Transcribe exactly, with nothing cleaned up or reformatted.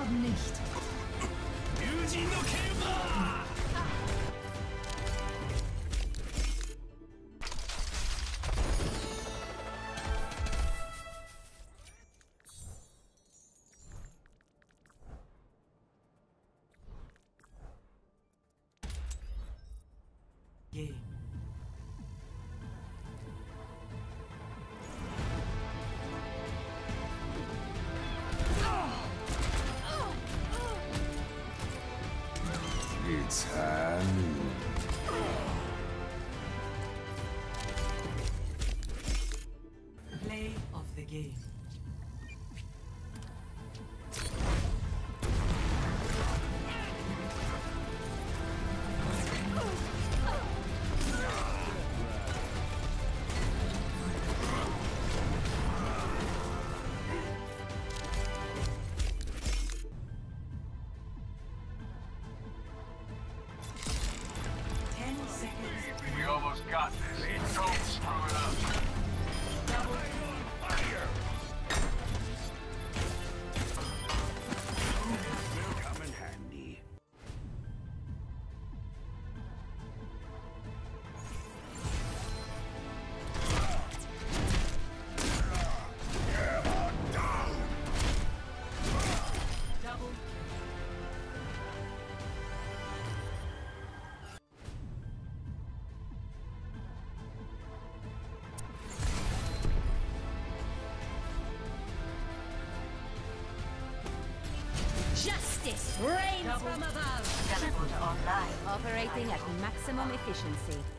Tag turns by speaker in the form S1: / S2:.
S1: sterben nicht.
S2: Game.
S3: It's high noon.
S2: Play of the game.
S4: We almost got this. Don't screw it up. Fire! Will come in handy. Down!
S2: Double.
S1: Justice reigns from above.
S5: Teleporter online.
S1: Operating at maximum efficiency.